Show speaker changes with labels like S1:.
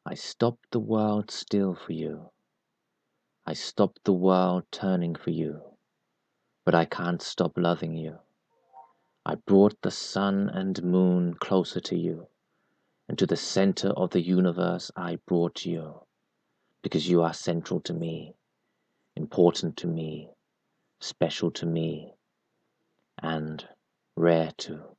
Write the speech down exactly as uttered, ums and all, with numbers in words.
S1: I stopped the world still for you. I stopped the world turning for you, but I can't stop loving you. I brought the sun and moon closer to you, and to the center of the universe I brought you, because you are central to me, important to me, special to me, and rare too.